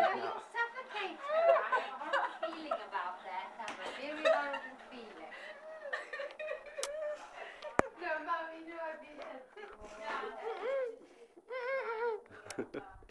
you'll suffocate her. I have a horrible feeling about that. I have a very horrible feeling. No, Mommy, no, I'd be...